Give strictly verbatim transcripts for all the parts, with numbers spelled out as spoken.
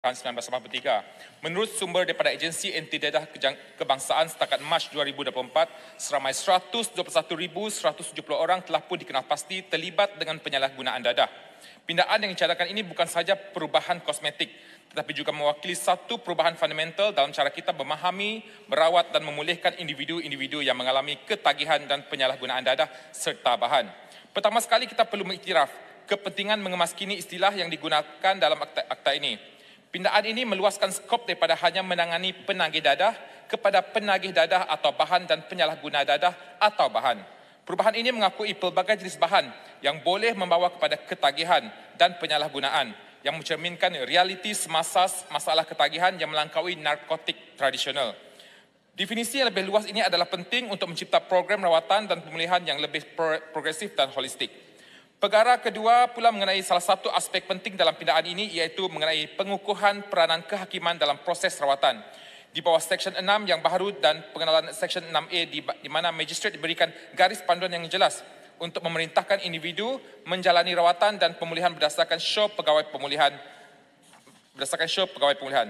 tahun seribu sembilan ratus lapan puluh tiga. Menurut sumber daripada Agensi Anti Dadah Kebangsaan setakat Mac dua ribu dua puluh empat, seramai seratus dua puluh satu ribu seratus tujuh puluh orang telah pun dikenal pasti terlibat dengan penyalahgunaan dadah. Pindaan yang dicadangkan ini bukan sahaja perubahan kosmetik, tetapi juga mewakili satu perubahan fundamental dalam cara kita memahami, merawat dan memulihkan individu-individu yang mengalami ketagihan dan penyalahgunaan dadah serta bahan. Pertama sekali kita perlu mengiktiraf kepentingan mengemaskini istilah yang digunakan dalam akta, akta ini. Pindaan ini meluaskan skop daripada hanya menangani penagih dadah kepada penagih dadah atau bahan dan penyalahguna dadah atau bahan. Perubahan ini mengakui pelbagai jenis bahan yang boleh membawa kepada ketagihan dan penyalahgunaan yang mencerminkan realiti semasa masalah ketagihan yang melampaui narkotik tradisional. Definisi yang lebih luas ini adalah penting untuk mencipta program rawatan dan pemulihan yang lebih progresif dan holistik. Perkara kedua pula mengenai salah satu aspek penting dalam pindaan ini, iaitu mengenai pengukuhan peranan kehakiman dalam proses rawatan. Di bawah Seksyen enam yang baru dan pengenalan Seksyen enam A di, di mana magistrat diberikan garis panduan yang jelas untuk memerintahkan individu menjalani rawatan dan pemulihan berdasarkan syur pegawai pemulihan. Berdasarkan syur pegawai pemulihan.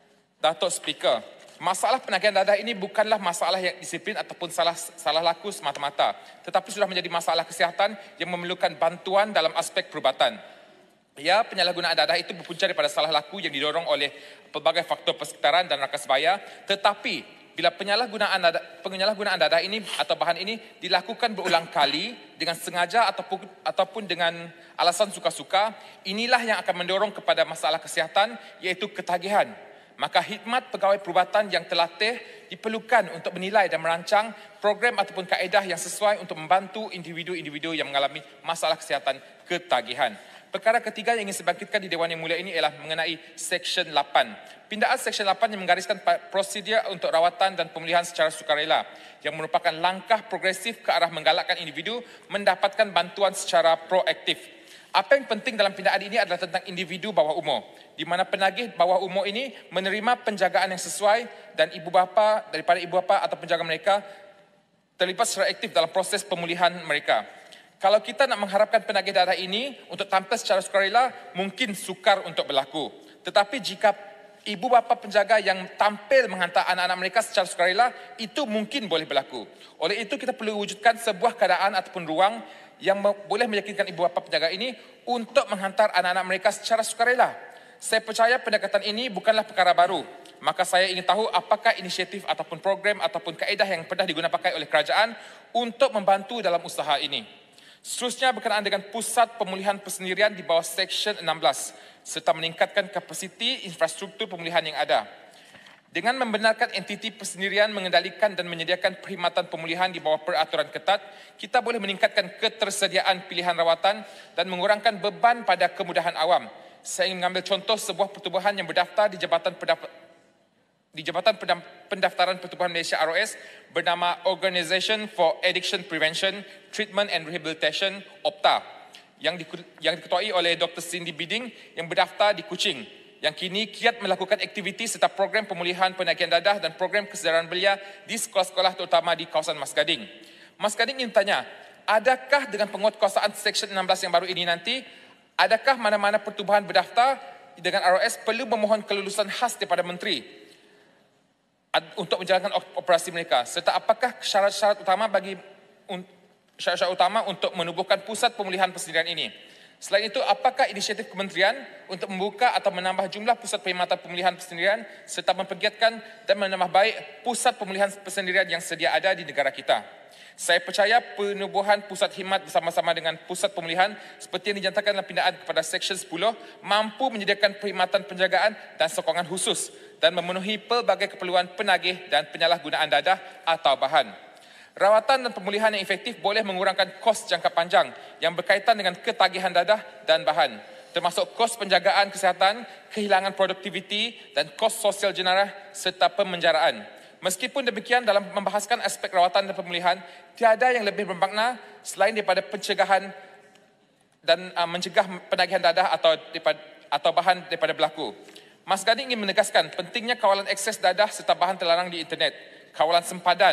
Datuk Speaker, masalah penagihan dadah ini bukanlah masalah yang disiplin ataupun salah salah laku semata-mata, tetapi sudah menjadi masalah kesihatan yang memerlukan bantuan dalam aspek perubatan. Ya, penyalahgunaan dadah itu berpunca daripada salah laku yang didorong oleh pelbagai faktor persekitaran dan rakan sebaya, tetapi bila penyalahgunaan dadah, penyalahgunaan dadah ini atau bahan ini dilakukan berulang kali dengan sengaja ataupun ataupun dengan alasan suka-suka, inilah yang akan mendorong kepada masalah kesihatan, iaitu ketagihan. Maka khidmat pegawai perubatan yang terlatih diperlukan untuk menilai dan merancang program ataupun kaedah yang sesuai untuk membantu individu-individu yang mengalami masalah kesihatan ketagihan. Perkara ketiga yang ingin saya bangkitkan di Dewan Yang Mulia ini ialah mengenai Seksyen lapan. Pindaan Seksyen lapan yang menggariskan prosedur untuk rawatan dan pemulihan secara sukarela yang merupakan langkah progresif ke arah menggalakkan individu mendapatkan bantuan secara proaktif. Apa yang penting dalam pindaan ini adalah tentang individu bawah umur, di mana penagih bawah umur ini menerima penjagaan yang sesuai dan ibu bapa daripada ibu bapa atau penjaga mereka terlibat secara aktif dalam proses pemulihan mereka. Kalau kita nak mengharapkan penagih dadah ini untuk tampil secara sukarela, mungkin sukar untuk berlaku. Tetapi jika ibu bapa penjaga yang tampil menghantar anak-anak mereka secara sukarela, itu mungkin boleh berlaku. Oleh itu kita perlu wujudkan sebuah keadaan ataupun ruang yang boleh meyakinkan ibu bapa penjaga ini untuk menghantar anak-anak mereka secara sukarela. Saya percaya pendekatan ini bukanlah perkara baru. Maka saya ingin tahu apakah inisiatif ataupun program ataupun kaedah yang pernah digunakan pakai oleh kerajaan untuk membantu dalam usaha ini. Seterusnya berkenaan dengan pusat pemulihan persendirian di bawah Seksyen enam belas serta meningkatkan kapasiti infrastruktur pemulihan yang ada. Dengan membenarkan entiti persendirian mengendalikan dan menyediakan perkhidmatan pemulihan di bawah peraturan ketat, kita boleh meningkatkan ketersediaan pilihan rawatan dan mengurangkan beban pada kemudahan awam. Saya ingin mengambil contoh sebuah pertubuhan yang berdaftar di Jabatan Pendaftaran di Jabatan Pendaftaran Pertubuhan Malaysia R O S bernama Organisation for Addiction Prevention, Treatment and Rehabilitation, O P T A, yang, di, yang diketuai oleh Doktor Cindy Biding yang berdaftar di Kuching, yang kini kiat melakukan aktiviti serta program pemulihan penagihan dadah dan program kesedaran belia di sekolah-sekolah terutama di kawasan Mas Gading. Mas Gading ingin tanya, adakah dengan penguatkuasaan Seksyen enam belas yang baru ini nanti, adakah mana-mana pertubuhan berdaftar dengan R O S perlu memohon kelulusan khas daripada Menteri untuk menjalankan operasi mereka, serta apakah syarat-syarat utama bagi syarat-syarat utama untuk menubuhkan pusat pemulihan persendirian ini? Selain itu, apakah inisiatif kementerian untuk membuka atau menambah jumlah pusat perkhidmatan pemulihan persendirian serta mempergiatkan dan menambah baik pusat pemulihan persendirian yang sedia ada di negara kita? Saya percaya penubuhan pusat khidmat bersama-sama dengan pusat pemulihan seperti yang dinyatakan dalam pindaan kepada Seksyen sepuluh mampu menyediakan perkhidmatan penjagaan dan sokongan khusus dan memenuhi pelbagai keperluan penagih dan penyalahgunaan dadah atau bahan. Rawatan dan pemulihan yang efektif boleh mengurangkan kos jangka panjang yang berkaitan dengan ketagihan dadah dan bahan, termasuk kos penjagaan kesihatan, kehilangan produktiviti dan kos sosial jenarah serta pemenjaraan. Meskipun demikian, dalam membahaskan aspek rawatan dan pemulihan, tiada yang lebih bermakna selain daripada pencegahan dan uh, mencegah penagihan dadah atau daripada, atau bahan daripada berlaku. Mas Gading ingin menegaskan pentingnya kawalan akses dadah serta bahan terlarang di internet, kawalan sempadan,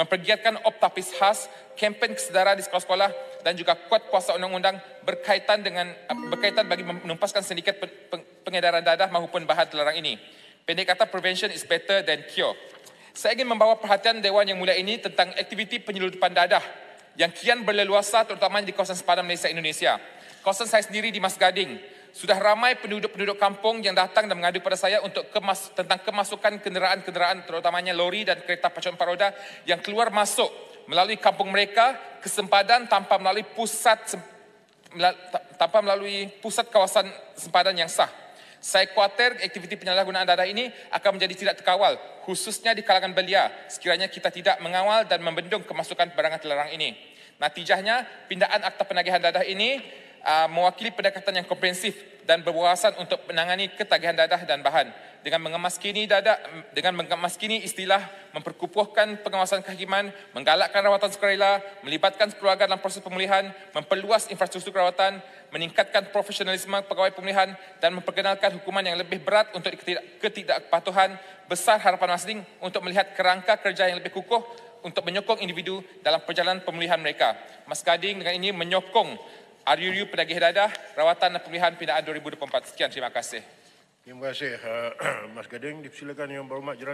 mempergiatkan optapis khas, kempen kesedaran di sekolah-sekolah dan juga kuat kuasa undang-undang berkaitan dengan berkaitan bagi menuntaskan sindiket pengedaran dadah maupun bahan terlarang ini. Pendek kata, prevention is better than cure. Saya ingin membawa perhatian Dewan Yang Mulia ini tentang aktiviti penyeludupan dadah yang kian berleluasa terutama di kawasan sepadan Malaysia Indonesia. Kawasan saya sendiri di Mas Gading, sudah ramai penduduk-penduduk kampung yang datang dan mengadu pada saya untuk kemas, tentang kemasukan kenderaan-kenderaan terutamanya lori dan kereta pacuan empat roda yang keluar masuk melalui kampung mereka ke sempadan tanpa melalui pusat tanpa melalui pusat kawasan sempadan yang sah. Saya khawatir aktiviti penyalahgunaan dadah ini akan menjadi tidak terkawal, khususnya di kalangan belia, sekiranya kita tidak mengawal dan membendung kemasukan barangan terlarang ini. Natijahnya, pindaan akta penagihan dadah ini uh, mewakili pendekatan yang komprehensif dan berwawasan untuk menangani ketagihan dadah dan bahan. Dengan mengemaskini dadah, dengan mengemaskini istilah, memperkukuhkan pengawasan kehakiman, menggalakkan rawatan sukarela, melibatkan keluarga dalam proses pemulihan, memperluas infrastruktur rawatan, meningkatkan profesionalisme pegawai pemulihan dan memperkenalkan hukuman yang lebih berat untuk ketidakpatuhan, besar harapan masing untuk melihat kerangka kerja yang lebih kukuh untuk menyokong individu dalam perjalanan pemulihan mereka. Mas Gading dengan ini menyokong R U U penagih dadah, rawatan dan pemulihan pindaan dua ribu dua puluh empat. Sekian, terima kasih. Terima kasih, uh, Mas Gading. Dipersilakan Yang Berhormat Jeran